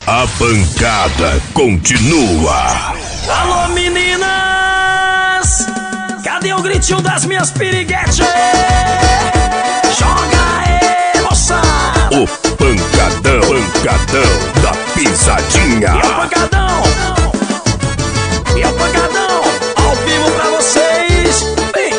A pancada continua. Alô, meninas! Cadê o gritinho das minhas piriguetes? Joga aí, moçada! O pancadão da pisadinha. E o pancadão! Ao vivo pra vocês! Vem!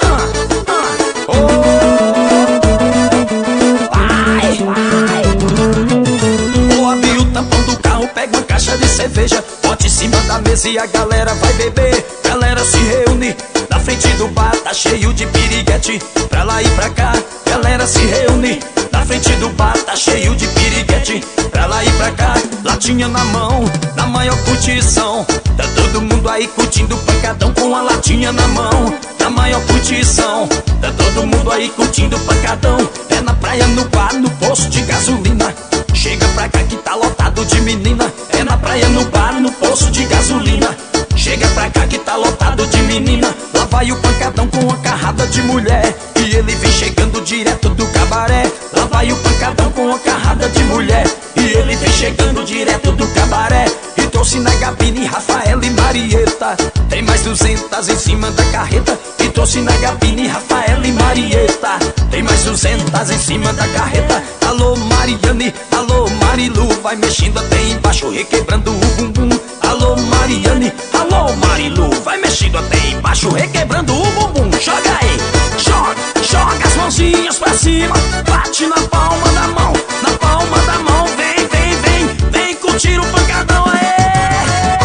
Vou abrir o tampão do carro, pega uma caixa de cerveja, bote em cima da mesa e a galera vai beber. Galera se reúne na frente do bar, tá cheio de piriguete pra lá e pra cá. Galera se reúne na frente do bar, tá cheio de piriguete pra lá e pra cá. Latinha na mão, na maior curtição, tá todo mundo aí curtindo pancadão com a latinha na mão. Na maior curtição, tá todo mundo aí curtindo pancadão. É na praia, no bar, no posto de gasolina. Chega pra cá que tá lotado de menina. É na praia, no bar, no posto de gasolina. Chega pra cá que tá lotado de menina. Lá vai o pancadão com uma carrada de mulher, e ele vem chegando direto do cabaré. Lá vai o pancadão com uma carrada de mulher, e ele vem chegando direto do cabaré. E trouxe na gabine Rafaela e Marieta, tem mais 200 em cima da carreta. E trouxe na gabine Rafaela e Marieta, tem mais 200 em cima da carreta. Alô Mariane, alô Marilu, vai mexendo até embaixo, requebrando o bumbum. Alô Mariane, alô Marilu, vai mexendo até embaixo, requebrando o bumbum. Joga aí, joga as mãozinhas pra cima, bate na palma da mão, na palma da mão. Vem curtir o pancadão aí.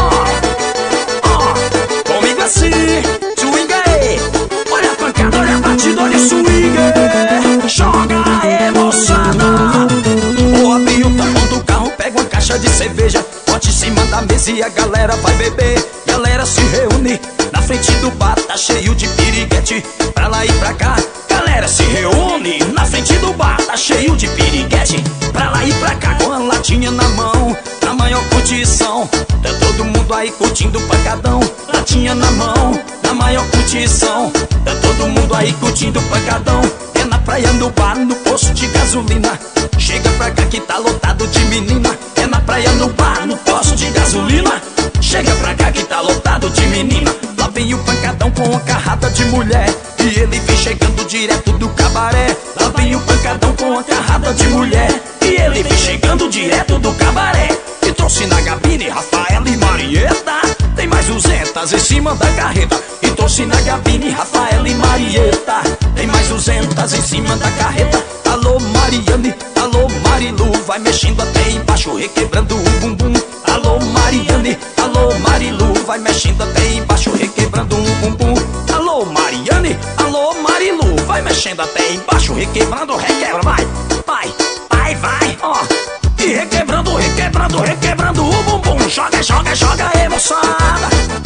Comigo assim, swing aí. Olha a pancada, olha a batida, olha o swing. Joga aí, moçada. Vou abrir o tampão do carro, pega uma caixa de cerveja, bote em cima da mesa e a galera vai beber. Galera se reúne na frente do bar, tá cheio de piriguete pra lá e pra cá. Galera se reúne na frente do bar, tá cheio de piriguete pra lá e pra cá. Com a latinha na mão, na maior curtição, tá todo mundo aí curtindo pancadão. Latinha na mão, na maior curtição, tá todo mundo aí curtindo pancadão. É na praia, no bar, no posto de gasolina. Chega pra cá que tá lotado de menina. É na praia, no bar, no posto de gasolina. Chega pra cá que tá lotado de menina. Lá vem o pancadão com uma carrada de mulher, e ele vem chegando direto do cabaré. Lá vem o pancadão com uma carrada de mulher, e ele vem chegando direto do cabaré. E trouxe na gabine Rafaela e Marieta, tem mais 200 em cima da carreta. E trouxe na gabine Rafaela e Marieta, tem mais 200 em cima da carreta. Alô Mariane, alô Marilu, vai mexendo até embaixo, requebrando o bumbum. Alô Mariane, alô Marilu, vai mexendo até embaixo, requebrando o bumbum. Alô Mariane, alô Marilu, vai mexendo até embaixo, requebrando, requebra, vai. Ó, e requebrando o bumbum. Joga aí, moçada.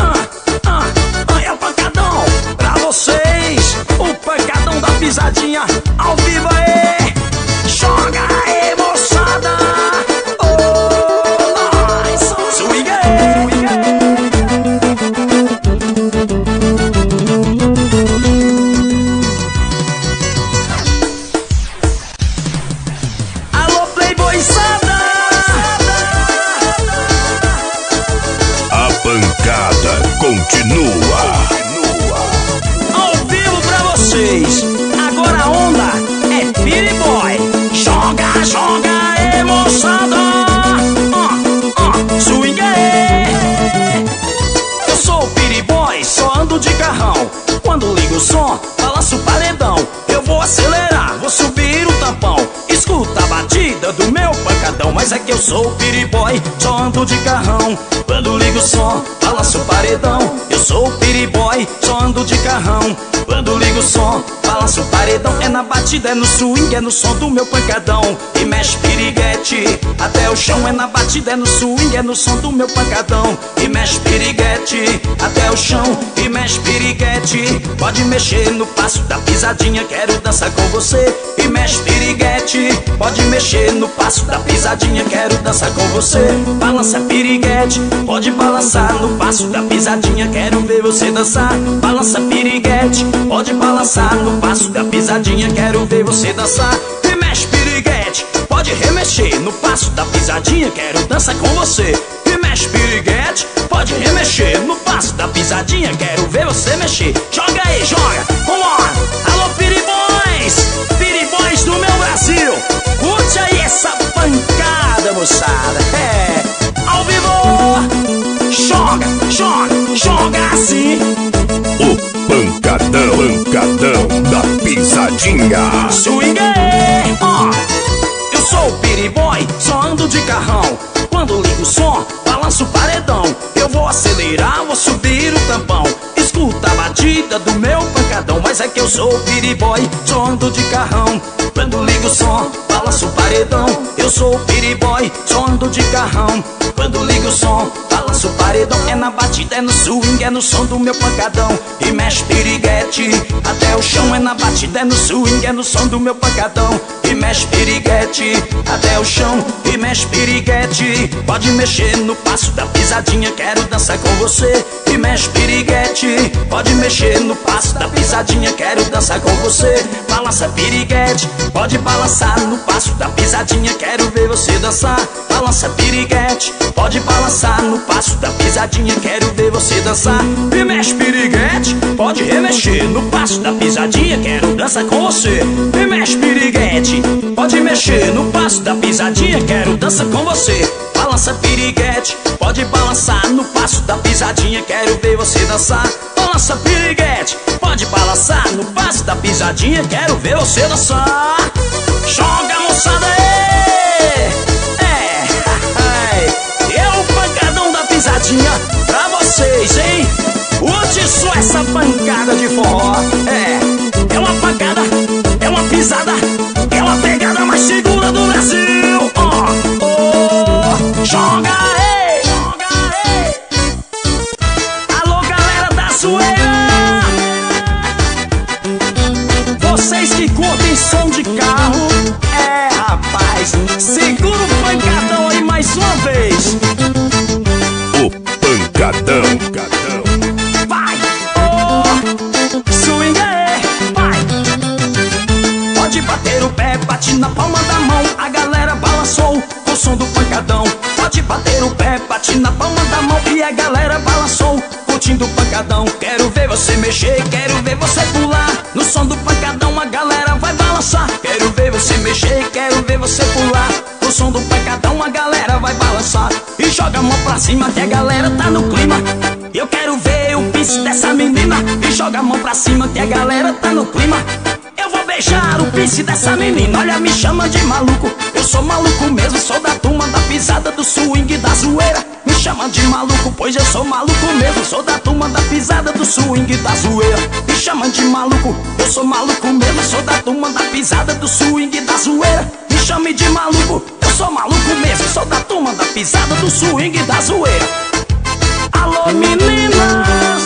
É o pancadão pra vocês, o pancadão da pisadinha ao vivo aí. Joga aí, moçada. Swing aí. Alô, playboyzada. A pancada continua. Ao vivo pra vocês, agora a onda é Piriboy. Joga aí, moçada. Swing aí. Eu sou o Piriboy, só ando de carrão. Quando ligo o som, balanço o paredão. Eu vou acelerar, vou subir o tampão. Escuta a batida do meu pancadão. Mas é que eu sou o Piriboy, só ando de carrão. Quando ligo o som, balanço o paredão. Eu sou o Piriboy, só ando de carrão. Quando ligo o som, balanço o paredão. É na batida, é no swing, é no som do meu pancadão. E mexe piriguete até o chão. É na batida, é no swing, é no som do meu pancadão. E mexe piriguete até o chão. E mexe piriguete, pode mexer no passo da pisadinha, quero dançar com você. E mexe piriguete, pode mexer no passo da pisadinha, quero dançar com você. Balança piriguete, pode balançar no passo da pisadinha, quero ver você dançar. Balança piriguete, pode balançar no passo da pisadinha, quero ver você dançar. E mexe piriguete, pode remexer mexer no passo da pisadinha, quero dançar com você. E mexe piriguete, pode remexer no passo da pisadinha, quero ver você mexer. Joga aí, joga, vambora. Alô piribões, piribões do meu Brasil, curte aí essa pancada, moçada. É, ao vivo. Joga, joga, joga assim. O pancadão da pisadinha. Swing, ó. Eu sou o piriboy, só ando de carrão. Quando ligo o som, balanço o paredão. Eu vou acelerar, vou subir o tampão. Escuta a batida do meu pancadão. Mas é que eu sou o piriboy, só ando de carrão. Quando ligo o som, balanço o paredão. Eu sou o piriboy, só ando de carrão. Quando ligo o som, balanço o paredão. É na batida, é no swing, é no som do meu pancadão. E mexe piriguete até o chão. É na batida, é no swing, é no som do meu pancadão. E mexe piriguete até o chão. E mexe piriguete, pode mexer no passo da pisadinha, quero dançar com você. E mexe piriguete, pode mexer no passo da pisadinha, quero dançar com você. Balança piriguete, pode balançar no passo da pisadinha, quero ver você dançar. Balança piriguete, pode balançar no passo da pisadinha, quero ver você dançar. E mexe piriguete, pode remexer no passo da pisadinha, quero dançar com você. E mexe piriguete, pode mexer no passo da pisadinha, quero dançar com você. Balança piriguete, pode balançar no passo da pisadinha, quero ver você dançar. Balança piriguete, pode balançar no passo da pisadinha, quero ver você dançar. Joga, moçada, é o pancadão da pisadinha pra vocês, hein? Curte só essa pancada de forró. É uma pancada, é uma pisada, é uma pegada mais segura do Brasil. Joga aí, joga aí. Alô, galera da zoeira, vocês que curtem som de carro, rapaz, segura o pancadão aí mais uma vez. O pancadão. Vai, swing aí, vai. Pode bater o pé, bate na palma da mão, a galera balançou o som do pancadão. Pode bater o pé, bate na palma da mão e a galera balançou, curtindo o pancadão. Quero ver você mexer, quero ver você pular. No som do pancadão a galera vai balançar. Quero ver você mexer, quero ver você pular. No som do pancadão a galera vai balançar. E joga a mão pra cima que a galera tá no clima. Eu quero ver o piso dessa menina. E joga a mão pra cima que a galera tá no clima. Eu vou beijar o piso dessa menina. Olha, me chama de maluco, eu sou maluco mesmo. Sou da turma da pisada, do swing e da zoeira. Me chama de maluco, pois eu sou maluco mesmo. Sou da turma da pisada, do swing e da zoeira. Me chama de maluco, eu sou maluco mesmo. Sou da turma da pisada, do swing e da zoeira. Me chame de maluco, eu sou maluco mesmo. Sou da turma da pisada, do swing e da zoeira. Alô, meninas,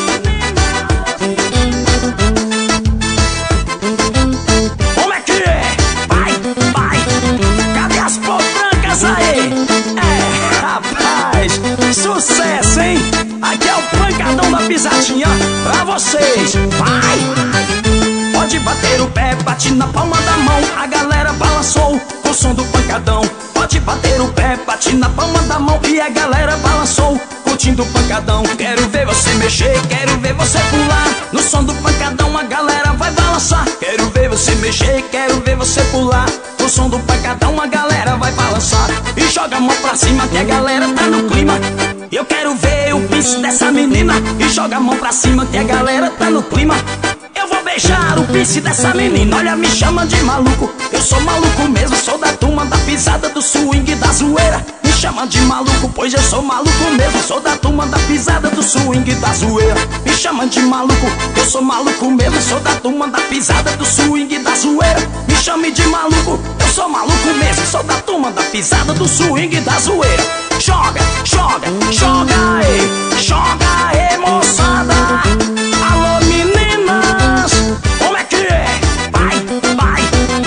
como é que é? Vai, vai. Cadê as potrancas aí? Rapaz, sucesso, hein? Aqui é o pancadão da pisadinha pra vocês. Vai! Pode bater o pé, bate na palma da mão, a galera balançou o som do pancadão. Pode bater o pé, bate na palma da mão e a galera balançou, curtindo o pancadão. Quero ver você mexer, quero ver você pular. No som do pancadão a galera vai balançar. Quero ver você mexer, quero ver você pular. No som do pancadão a galera vai balançar. E joga a mão pra cima que a galera tá no clima. Eu quero ver o piso dessa menina. E joga a mão pra cima que a galera tá no clima. Eu vou beijar o piso dessa menina. Olha, me chama de maluco, eu sou maluco mesmo. Sou da turma da pisada, do swing e da zoeira. Me chama de maluco, pois eu sou maluco mesmo. Sou da turma da pisada, do swing e da zoeira. Me chama de maluco, eu sou maluco mesmo. Sou da turma da pisada, do swing e da zoeira. Me chame de maluco, eu sou maluco mesmo. Sou da turma da pisada, do swing e da zoeira. Joga, joga, joga aí, moçada. Alô, meninas, como é que é? Vai, vai.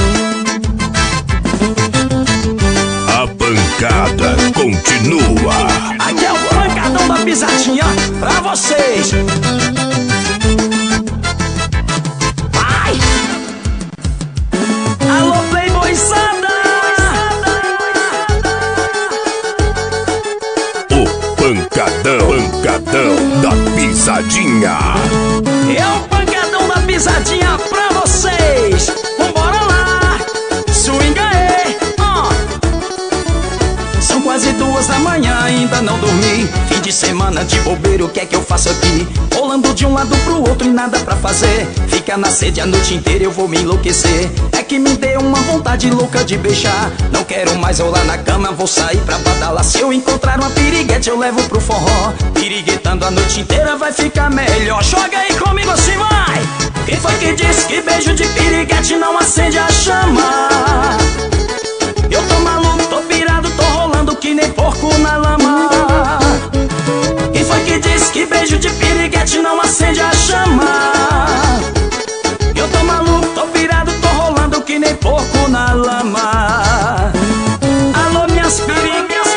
A pancada continua. Aqui é o pancadão da pisadinha pra vocês. Vai. Alô, playboyzada. pancadão da pisadinha. É o pancadão da pisadinha pra vocês. Vambora lá, swinga aí. São quase 2 da manhã, ainda não dormi. Fim de semana de bobeira, o que é que eu faço aqui? Rolando de um lado pro outro e nada pra fazer. Fica na sede a noite inteira, eu vou me enlouquecer. É que me deu uma vontade louca de beijar. Não quero mais rolar na cama, vou sair pra badalar. Se eu encontrar uma piriguete, eu levo pro forró. Piriguetando a noite inteira vai ficar melhor. Joga aí comigo assim, vai! Quem foi que disse que beijo de piriguete não acende a chama? Eu tô maluco, tô pirado, tô rolando que nem porco na lama. Quem foi que disse que beijo de piriguete não acende a chama? Eu tô maluco, tô pirado, tô rolando que nem porco na lama. Alô, minhas piriguetes.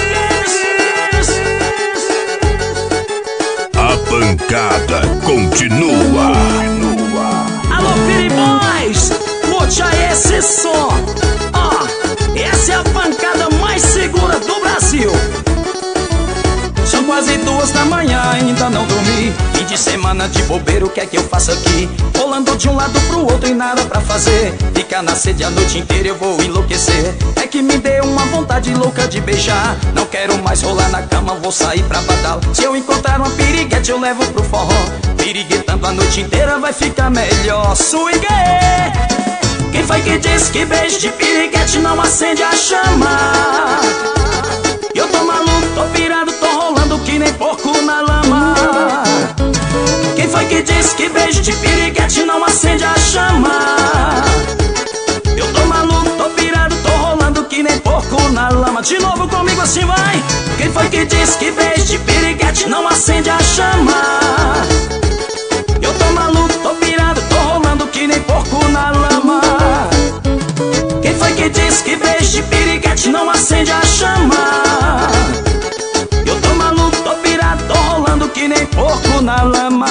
A pancada continua. Alô, piriboys, curte aí esse som. Essa é a pancada mais segura do Brasil. São quase 2 da manhã, ainda não dormi. Fim de semana de bobeira, o que é que eu faço aqui? Rolando de um lado pro outro e nada pra fazer. Ficar na sede a noite inteira, eu vou enlouquecer. É que me deu uma vontade louca de beijar. Não quero mais rolar na cama, vou sair pra badala. Se eu encontrar uma piriguete, eu levo pro forró. Piriguetando a noite inteira vai ficar melhor. Swing! Quem foi que disse que beijo de piriguete não acende a chama? Eu tô maluco, tô pirado, tô rolando que nem porco na lama. Quem foi que disse que beijo de piriguete não acende a chama? Eu tô maluco, tô pirado, tô rolando que nem porco na lama. De novo comigo assim, vai! Quem foi que disse que beijo de piriguete não acende a chama? Eu tô maluco, tô pirado, tô rolando que nem porco na lama. Quem foi que disse que beijo de piriguete não acende a chama? Eu tô maluco, tô pirado, tô rolando que nem porco na lama.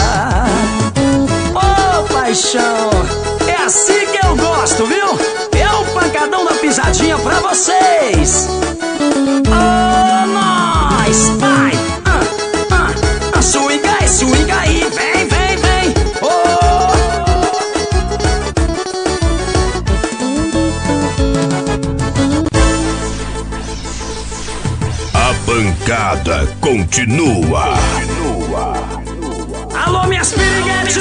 Ô, paixão, é assim que eu gosto, viu? É o pancadão da pisadinha pra vocês. Ô, nós, vai! Swinga aí, vem, vem, vem. A pancada continua. Alô, minhas piriguetes.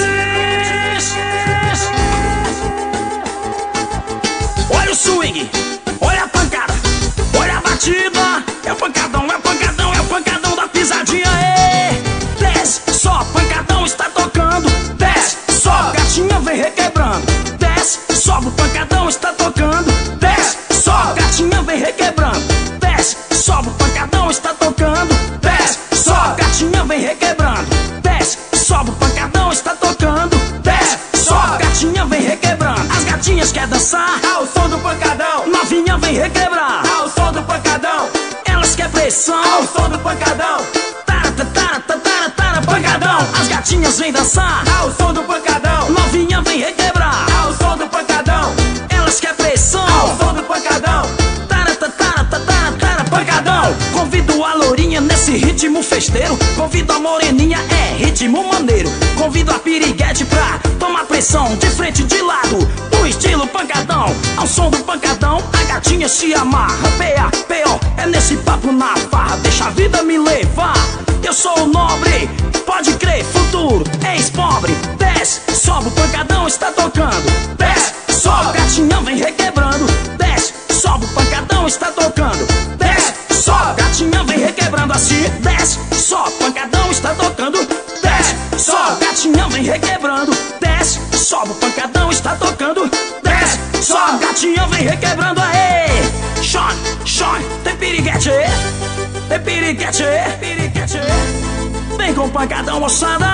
Olha o swing, olha a pancada, olha a batida. É o pancadão, é o pancadão, é o pancadão da pisadinha. Desce, só pancadão está tocando. Desce, só gatinha vem requebrando. Desce, sobe o pancadão está tocando. Desce, só gatinha vem requebrando. Desce, sobe o pancadão está tocando. Desce, só gatinha vem requebrando. Desce, sobe o pancadão está tocando. Desce, só gatinha vem requebrando. As gatinhas querem dançar ao som do pancadão. Novinha vem requebrar ao som do pancadão. Elas querem pressão ao som do pancadão. Pancadão, as gatinhas vêm dançar ao som do pancadão. Novinha vem requebrar ao som do pancadão. Elas querem pressão ao som do pancadão. Pancadão. Convido a lourinha nesse ritmo festeiro. Convido a moreninha, é ritmo maneiro. Convido a piriguete pra tomar pressão de frente, de lado, do estilo pancadão. Ao som do pancadão, a gatinha se amarra. P.A.P.O. é nesse papo na farra. Deixa a vida me levar. Eu sou o nobre, pode crer, futuro, ex-pobre. Desce, sobe, o pancadão está tocando. Desce, sobe, gatinha vem requebrando. Desce, sobe, o pancadão está tocando. Desce, sobe, gatinha vem requebrando assim. Desce, sobe, pancadão está tocando. Desce, sobe, gatinha vem requebrando. Desce, sobe, o pancadão está tocando. Desce, sobe, gatinha vem requebrando. Aê, Sean, tem piriguete aí? Tem piriguete aí? Piriguete aí? Vem com o pancadão, moçada.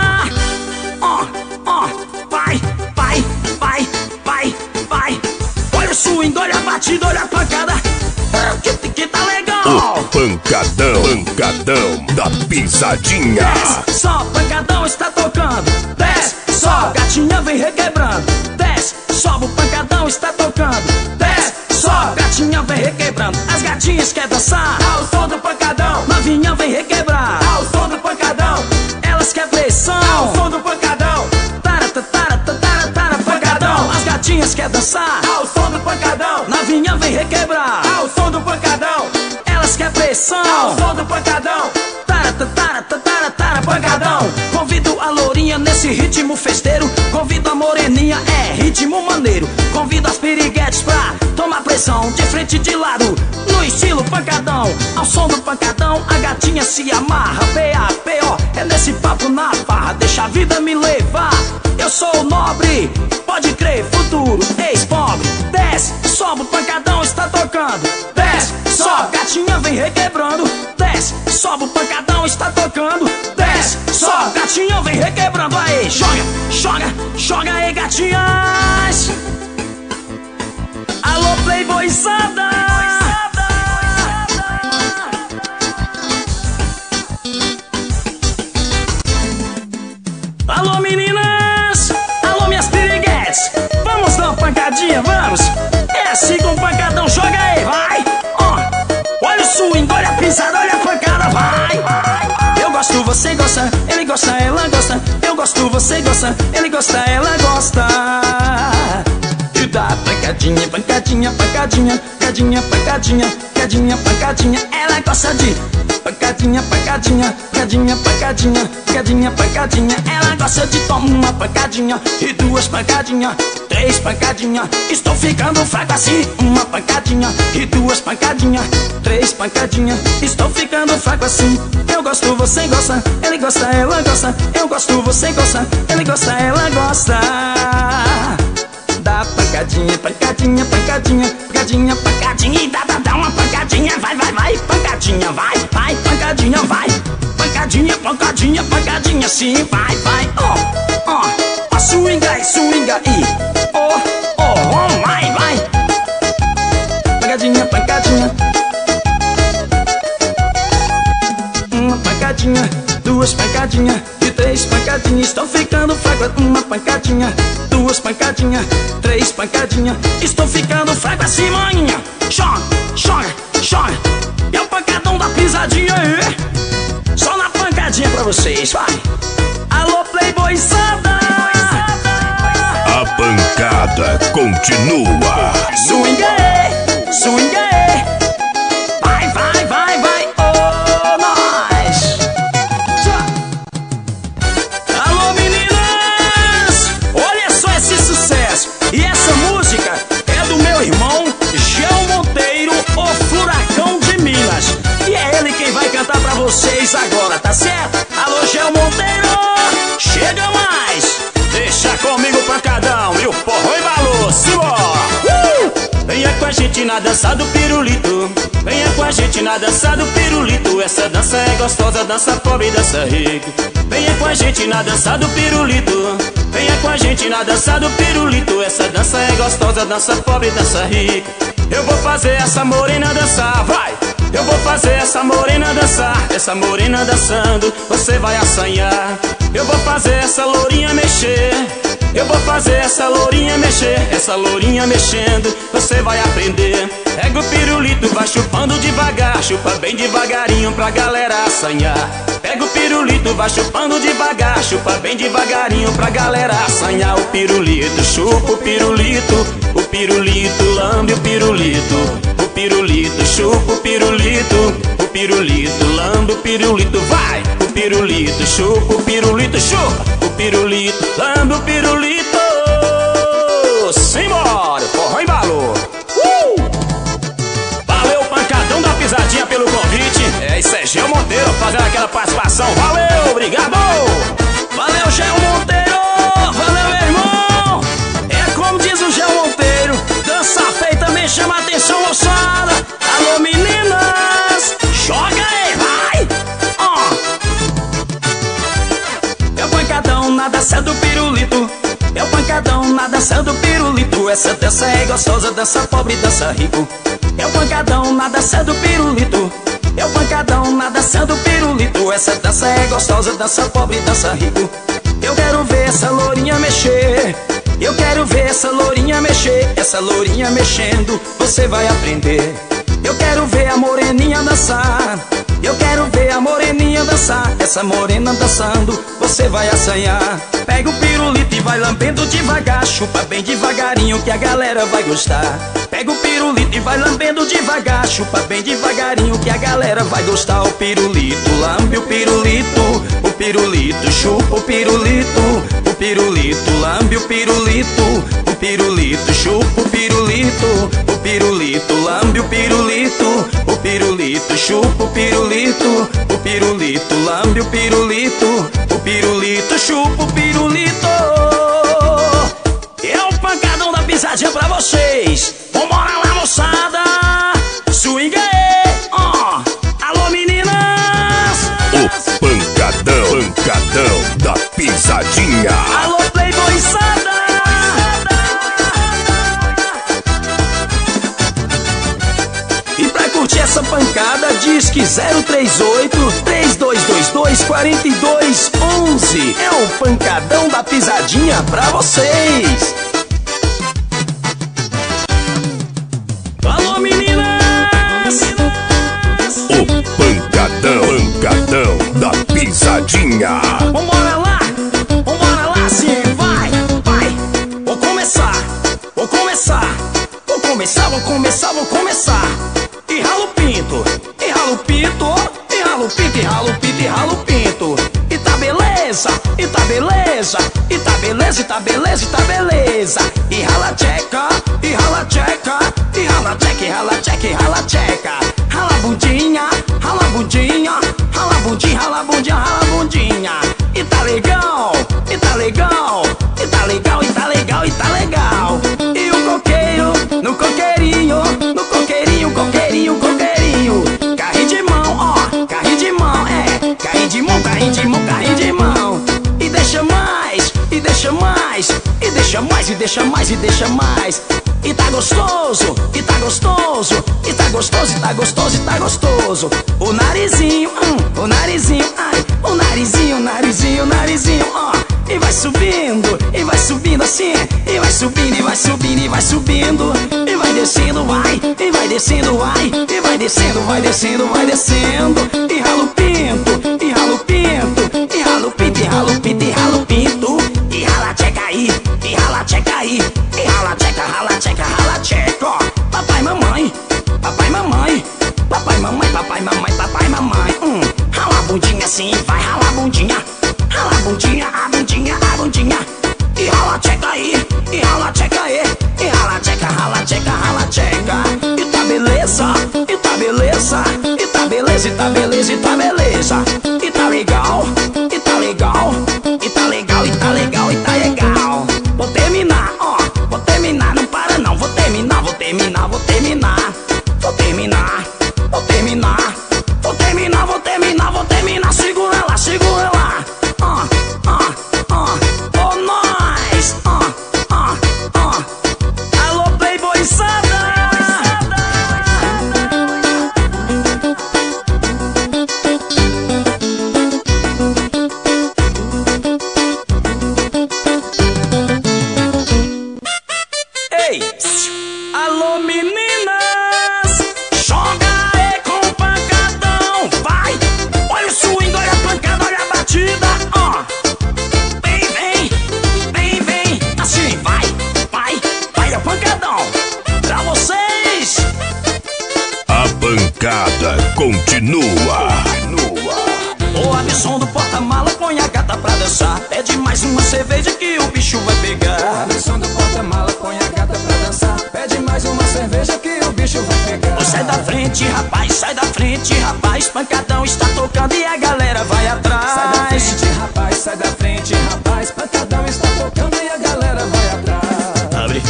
Vai, vai, vai, vai, vai. Olha o swing, olha a batida, olha a pancada. Que tá legal. O pancadão da pisadinha. Desce, só pancadão está tocando. Desce, só gatinha vem requebrando. Desce, sobe, o pancadão está tocando. Desce, só gatinha vem requebrando. As gatinhas querem dançar ao som do pancadão. Novinha vem requebrar dançar ao som do pancadão. Novinha vem requebrar Ao som do pancadão. Elas quer pressão Ao som do pancadão. Tara, pancadão. Convido a lourinha nesse ritmo festeiro. Convido a moreninha, é ritmo maneiro. Convido as piriguetes pra tomar pressão de frente e de lado, no estilo pancadão. Ao som do pancadão, a gatinha se amarra. P.A.P.O. é nesse papo na farra. Deixa a vida me levar, eu sou nobre. Pode crer, futuro, ex-pobre. Desce, sobe, o pancadão está tocando. Desce, sobe, gatinha vem requebrando. Desce, sobe, o pancadão está tocando. Desce, sobe, gatinha vem requebrando. Aí, joga aí, gatinhas. Alô, playboyzada. Alô, meninas. Alô, minhas piriguetes. Vamos dar uma pancadinha, vamos. É assim com o pancadão, joga aí, vai. Ó, olha o swing, olha a pisada, olha a pancada, vai. Eu gosto, você gosta, ele gosta, ela gosta. Eu gosto, você gosta, ele gosta, ela gosta. E dá pancadinha, pancadinha, pancadinha, pancadinha, pancadinha, pancadinha, pancadinha. Ela gosta de pancadinha, pancadinha, pancadinha, pancadinha, pancadinha, pancadinha. Ela gosta de tomar uma pancadinha e duas pancadinhas, três pancadinhas. Estou ficando fraco assim. Uma pancadinha e duas pancadinhas, três pancadinhas. Estou ficando fraco assim. Eu gosto, você gosta, ele gosta, ela gosta. Eu gosto, você gosta, ele gosta, ela gosta. Dá pancadinha, pancadinha, pancadinha, pancadinha, pancadinha. E dá uma pancadinha, vai, pancadinha, vai, pancadinha, vai. Pancadinha, pancadinha, pancadinha, sim, vai, ó, swinga aí, vai. Pancadinha, pancadinha. Uma pancadinha, duas pancadinhas e três pancadinhas. Estou ficando fraco. Uma pancadinha, duas pancadinhas, três pancadinhas. Estou ficando fraco assim, maninha. Joga. E o pancadão da pisadinha aí. Só na pancadinha pra vocês, vai. Alô, playboyzada. A pancada continua. Swing aí. Vai, oh, nós. Alô, meninas. Olha só esse sucesso. E essa música é do meu irmão Gel Monteiro, o Furacão de Minas. E é ele quem vai cantar pra vocês agora, tá certo? Alô, Gel Monteiro, chega mais. Deixa comigo o pancadão e o forró embalou, simbora. Venha com a gente na dança do pirulito. Venha com a gente na dança do pirulito. Essa dança é gostosa, dança pobre, dança rico. Venha com a gente na dança do pirulito. Venha com a gente na dança do pirulito. Essa dança é gostosa, dança pobre, dança rico. Eu vou fazer essa morena dançar, vai. Eu vou fazer essa morena dançar. Essa morena dançando, você vai assanhar. Eu vou fazer essa lourinha mexer. Eu vou fazer essa lourinha mexer. Essa lourinha mexendo, você vai aprender. Pega o pirulito, vai chupando devagar. Chupa bem devagarinho pra galera assanhar. Pega o pirulito, vai chupando devagar. Chupa bem devagarinho pra galera assanhar. O pirulito, chupa o pirulito. O pirulito, lambe o pirulito. O pirulito, chupa o pirulito. O pirulito, lambe o pirulito, vai. O pirulito, chupa o pirulito, chupa o pirulito, lambe o pirulito. Simbora, forró embalou. Valeu, pancadão da pisadinha pelo convite. É isso aí, Gel Monteiro fazendo aquela participação. Valeu, obrigado. Valeu, Gel Monteiro. Valeu, irmão. É como diz o Gel Monteiro, dança feita também chama atenção, moçada. Alô, meninas, joga aí, vai. É o pancadão na dança do pirulito. É o pancadão na dança do pirulito. Essa dança é gostosa, dança pobre, dança rico. É o pancadão na dança do pirulito. É o pancadão na dança do pirulito. Essa dança é gostosa, dança pobre, dança rico. Eu quero ver essa lourinha mexer. Eu quero ver essa lourinha mexer. Essa lourinha mexendo, você vai aprender. Eu quero ver a moreninha dançar. Eu quero ver a moreninha dançar. Essa morena dançando, você vai assanhar. Pega o pirulito e vai lambendo devagar. Chupa bem devagarinho que a galera vai gostar. Pega o pirulito e vai lambendo devagar. Chupa bem devagarinho que a galera vai gostar. O pirulito, lambe o pirulito. O pirulito, chupa o pirulito. O pirulito, lambe o pirulito. O pirulito, chupa o pirulito. O pirulito, lambe o pirulito. O pirulito, chupa o pirulito. O pirulito, lambe o pirulito. O pirulito, chupa o pirulito. É o pancadão da pisadinha pra vocês. Vambora lá, moçada. Swing aí, alô meninas. O pancadão da pisadinha. Alô playboyzada. E pra curtir essa pancada, diz que 038-3222-4211. É o pancadão da pisadinha pra vocês. Alô meninas. O pancadão da pisadinha. Vambora lá, sim, vai. Vou começar. E ralo pinto. E tá beleza. E rala tcheca. Rala bundinha. E tá legal. E o coqueiro, no coqueirinho. Carrinho de mão, carrinho de mão. E deixa mais. E tá gostoso. O narizinho, ai. O narizinho, ó. E vai subindo assim. E vai subindo. E vai descendo, vai. E vai descendo. E ralo pinto. E rala tcheca aí. E rala tcheca, ó. Papai, mamãe. Rala a bundinha assim, vai rala a bundinha. A bundinha. E rala tcheca aí. E rala tcheca. E tá beleza. E tá legal. Vou terminar, não para não. Vou terminar. Segura lá. Ô nós. Alô playboyzada. Ei, alô meninas, joga aí com o pancadão, vai. Olha o swing, olha a pancada, olha a batida, ó. Vem, assim, vai, é o pancadão pra vocês. A pancada continua. O Abson do porta-mala põe a gata pra dançar. Pede mais uma cerveja que o bicho vai pegar. Abson do porta-mala põe a gata pra dançar. Pede mais uma cerveja que o bicho vai pegar. Sai da frente, rapaz. Pancadão está tocando e a galera vai atrás. Sai da frente, rapaz. Pancadão está tocando e a galera vai atrás. Abre.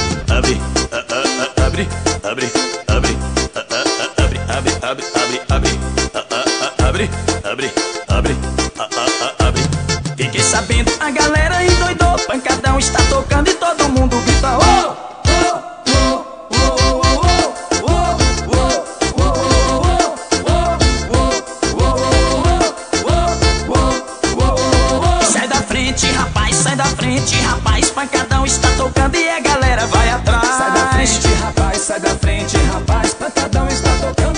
Fiquei sabendo, a galera endoidou. Pancadão está tocando e todo mundo grita: oh! frente, rapaz, pancadão está tocando e a galera vai atrás. Sai da frente, rapaz, pancadão está tocando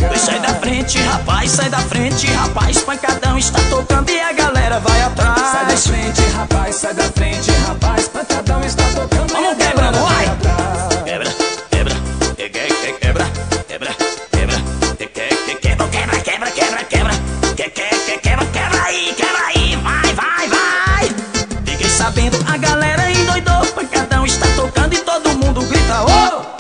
Pois sai da frente, rapaz, sai da frente, rapaz. Pancadão está tocando e a galera vai atrás. Sai da frente, rapaz, sai da frente, rapaz. Pancadão está tocando. Vamos quebrando, vai! Quebra, quebra, quebra, quebra, quebra, quebra, quebra, quebra, quebra, quebra, quebra, quebra aí, vai! Fiquei sabendo, a galera endoidou. Pancadão está tocando e todo mundo grita, oh!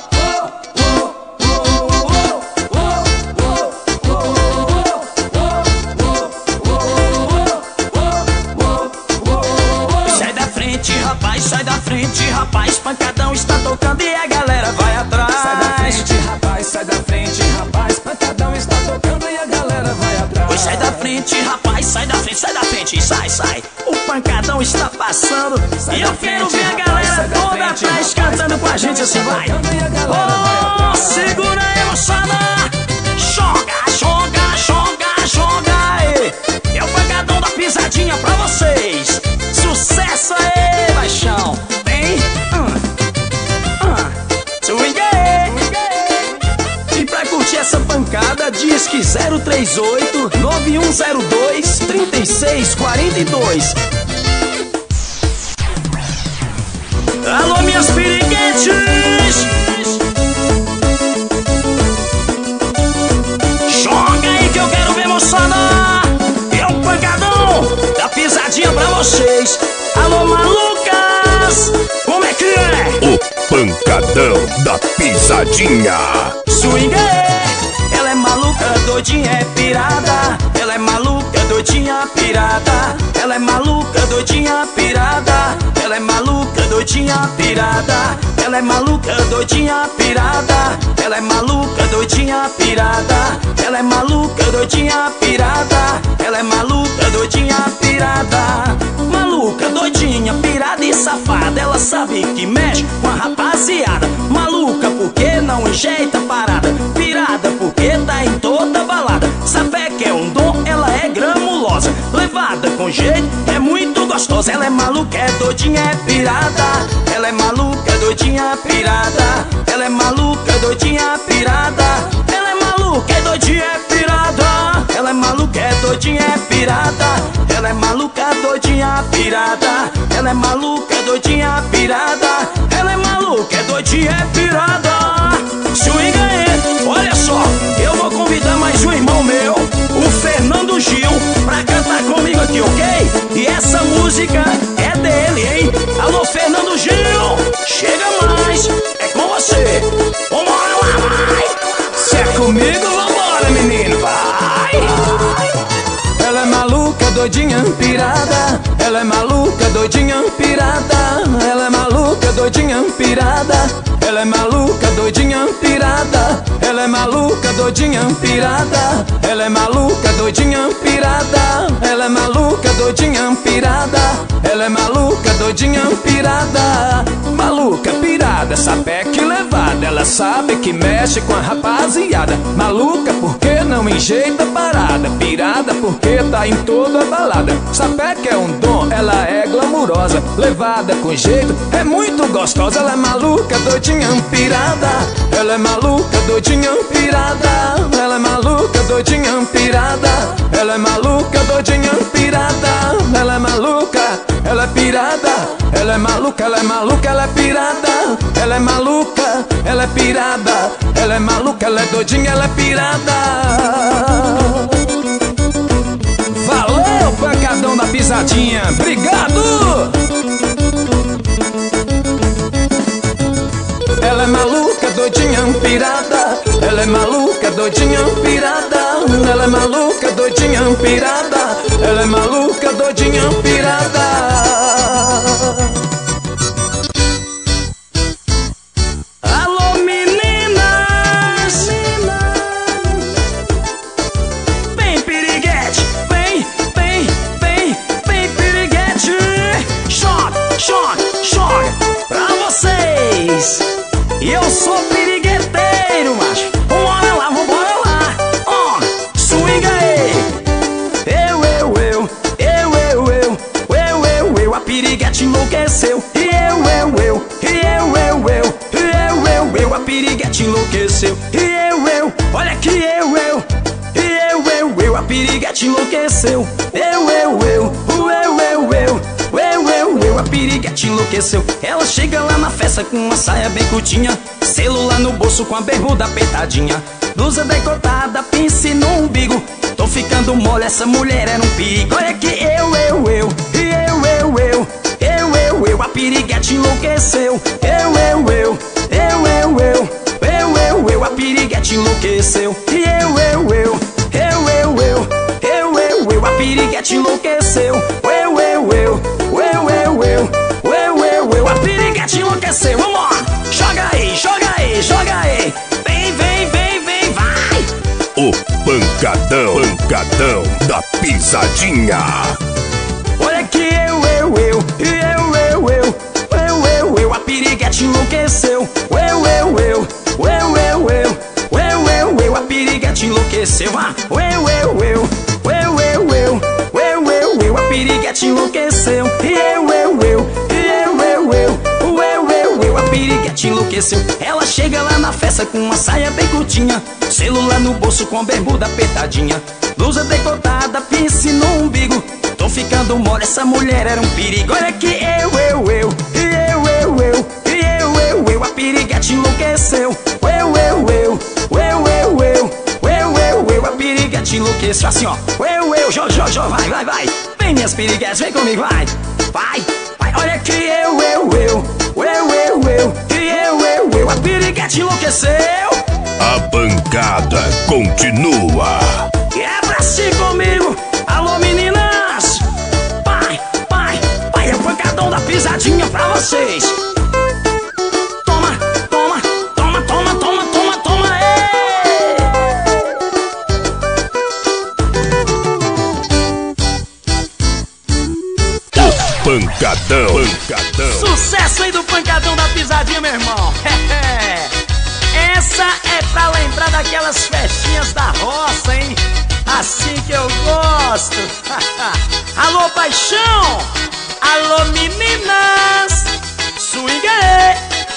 Sai da frente, rapaz, pancadão está tocando e a galera vai atrás. sai da frente, rapaz, sai da frente, rapaz. Pancadão está tocando e a galera vai atrás. Pois sai da frente, rapaz, sai da frente, sai. O pancadão está passando e eu quero ver a galera toda atrás cantando com a gente assim, vai. Oh, segura aí, moçada. Joga. É o pancadão da pisadinha pra vocês. Sucesso aí, baixão. Vem, swing aí. E pra curtir essa pancada, diz que 038 9102 3642. Alô, minhas piriguetes! Joga aí que eu quero ver, moçada! É o pancadão da pisadinha pra vocês. Alô, malucas! Como é que é? O pancadão da pisadinha. Swing é. Ela é maluca, doidinha, é pirada. Ela é maluca, doidinha, pirada. Ela é maluca, doidinha, pirada. Ela é maluca, doidinha, pirada. Ela é maluca, doidinha, pirada. Ela é maluca, doidinha, pirada. Ela é maluca, doidinha, pirada. Ela é maluca, doidinha, pirada. Maluca, doidinha, pirada e safada. Ela sabe que mexe com a rapaziada. Maluca porque não enjeita parada. Pirada porque tá em toda balada. Sabe que é um dom, ela é gramulosa. Levada com jeito, é muito gostosa. Ela é maluca, é doidinha, é pirada. Ela é maluca, doidinha, pirada. Ela é maluca, doidinha, pirada. Ela é maluca, é doidinha, é pirada. Ela é maluca, é doidinha, é pirada. Ela é maluca, doidinha, pirada. Ela é maluca, doidinha, pirada. Ela é maluca, é doidinha, é pirada. Swing aí, olha só, eu vou convidar mais um irmão meu, o Fernando Gil, pra cantar comigo aqui, ok? E essa música é dele, hein? Alô, Fernando Gil, chega mais, é com você. Vambora lá, vai! Se é comigo, vambora, menino, vai! Ela é maluca, doidinha, pirada. Ela é maluca, doidinha, pirada. Ela é maluca, doidinha, pirada. Ela é maluca, doidinha, pirada. Ela é maluca, doidinha, pirada. Ela é maluca, doidinha, pirada. Ela é maluca, doidinha, pirada. Ela é maluca, doidinha, pirada. Maluca, pirada, sapeque levada. Ela sabe que mexe com a rapaziada. Maluca porque não enjeita parada. Pirada porque tá em toda balada. Sapeque é um dom, ela é glamurosa. Levada com jeito, é muito gostosa. Ela é maluca, doidinha, pirada. Ela é maluca, doidinha, pirada. Ela é maluca, doidinha, pirada. Ela é maluca, doidinha, pirada. Ela é maluca, ela é pirada. Ela é maluca, ela é maluca, ela é pirada. Ela é maluca, ela é pirada. Ela é maluca, ela é doidinha, ela é pirada. Valeu, pancadão da pisadinha. Obrigado! Ela é maluca, doidinha, pirada. Ela é maluca, doidinha, pirada. Ela é maluca, doidinha, pirada. Ela é maluca, doidinha, pirada. Alô, meninas! Vem, piriguete! Vem, piriguete! Joga pra vocês! E eu sou pirigueteiro, macho. Vambora lá. Swing aí. Eu. a piriguete enlouqueceu. A piriguete enlouqueceu. Ela chega lá na festa com uma saia bem curtinha, celular no bolso com a bermuda apertadinha, blusa decotada, pince no umbigo. Tô ficando mole, essa mulher era um perigo. Olha que a piriguete enlouqueceu. A piriguete enlouqueceu. A piriguete enlouqueceu. A piriguete enlouqueceu. Vamos lá. Joga aí, joga aí, joga aí. Vem, vem, vem, vem, vai. O pancadão da pisadinha. Olha que a piriguete enlouqueceu. A piriguete enlouqueceu. A piriguete enlouqueceu. A piriguete enlouqueceu. Ela chega lá na festa com uma saia bem curtinha, celular no bolso com bermuda apertadinha, blusa decotada, pince no umbigo. Tô ficando mole, essa mulher era um perigo. Olha que a piriguete enlouqueceu. A piriguete enlouqueceu. Assim ó, Jojo, vai. Vem minhas piriguetes, vem comigo, vai. Olha que a piriguete enlouqueceu. A bancada continua. É pra si comigo. Alô meninas. Vai, é o pancadão da pisadinha pra vocês. Toma, Pancadão. Sucesso aí do pancadão da pisadinha, meu irmão. Essa é pra lembrar daquelas festinhas da roça, hein? Assim que eu gosto. Alô, paixão. Alô, meninas. Swing aí.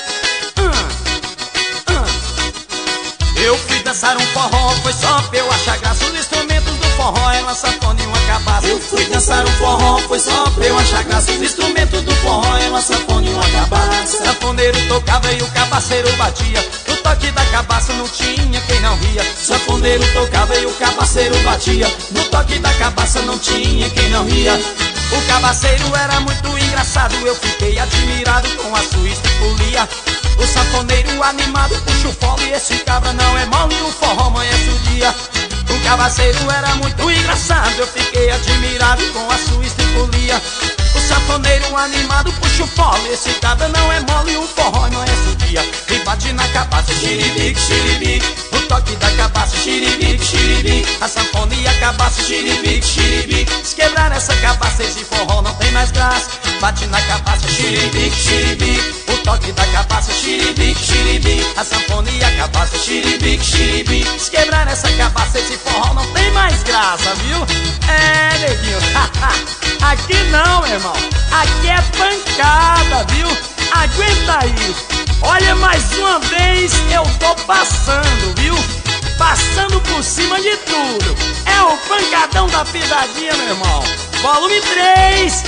Eu fui dançar um forró, foi só pra eu achar graça. Os instrumentos do forró, ela sanfona e uma cabaça. Eu fui dançar um forró, foi só pra eu achar graça. Os instrumentos do forró, ela sanfona e uma cabaça. Sanfoneiro tocava e o cabaceiro batia. No toque da cabaça não tinha quem não ria. Sanfoneiro tocava e o cabaceiro batia. No toque da cabaça não tinha quem não ria. O cabaceiro era muito engraçado, eu fiquei admirado com a sua estripulia. O sanfoneiro animado puxa o fole e esse cabra não é mole, o forró amanhece o dia. O cabaceiro era muito engraçado, eu fiquei admirado com a sua estripulia. O sanfoneiro animado puxa o fole, esse cabra não é mole, o forró amanhece o dia. E bate na cabaça, xiribique, xiribique. O toque da cabaça, xiribique, xiribique. A sanfona e a cabaça, xiribique, xiribique. Se quebrar essa cabaça, esse forró não tem mais graça. Bate na cabaça, xiribique, xiribique. O toque da cabaça, xiribique, xiribique. A sanfona e a cabaça, xiribique, xiribique. Se quebrar essa cabaça, esse forró não tem mais graça, viu? É, neguinho. Aqui não, meu irmão. Aqui é pancada, viu? Aguenta aí. Olha, mais uma vez eu tô passando, viu? Passando por cima de tudo. É o pancadão da pisadinha, meu irmão. Volume 3.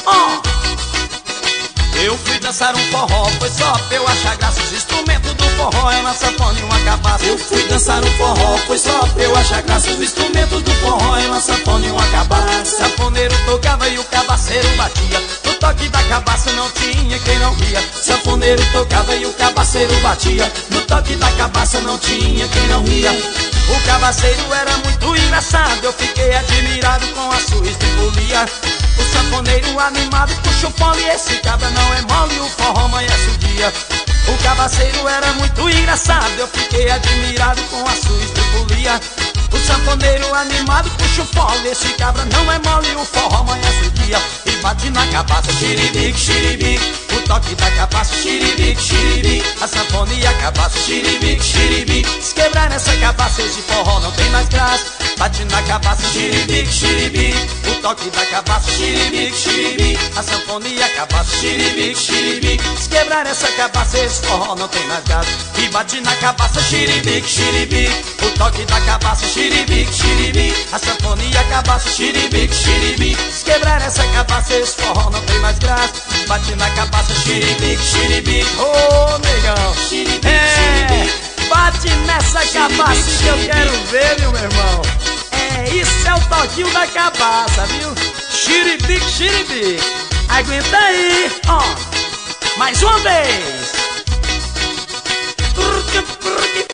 Eu fui dançar um forró, foi só pra eu achar graça. Os instrumentos do forró é uma sanfona e uma cabaça. Eu fui dançar um forró, foi só pra eu achar graça. Os instrumentos do forró é uma sanfona e uma cabaça. Sanfoneiro tocava e o cabaceiro batia. No toque da cabaça não tinha quem não ria. Sanfoneiro tocava e o cabaceiro batia. No toque da cabaça não tinha quem não ria. O cabaceiro era muito engraçado, eu fiquei admirado com a sua estripulia. O sanfoneiro animado puxa o fole e esse cabra não é mole, o forró amanhece o dia. O cabaceiro era muito engraçado, eu fiquei admirado com a sua estripulia. O sanfoneiro animado puxa o fole, esse cabra não é mole, o forró amanhece o dia. E bate na cabaça, xiribique, xiribique. O toque da cabaça, xiribique, xiribique. A sanfona e a cabaça, xiribique, xiribique. Se quebrar nessa cabaça, esse forró não tem mais graça. Bate na cabaça, xiribique, xiribique. toque da cabaça, xiribique, xiribique. A sanfonia, cabaça, xiribique, xiribique. Se quebrar essa cabaça, esse forró não tem mais graça. E bate na cabaça, xiribique, xiribique. O toque da cabaça, xiribique, xiribique. A sanfonia, cabaça, xiribique, xiribique. Se quebrar essa cabaça, esse forró não tem mais graça. Bate na cabaça, xiribique, xiribique. Ô, negão, xiribique, xiribique. Bate nessa cabaça que eu quero ver, viu, meu irmão? Isso é o toquinho da cabaça, viu? Xiribique, xiribique. Aguenta aí, ó. Mais uma vez.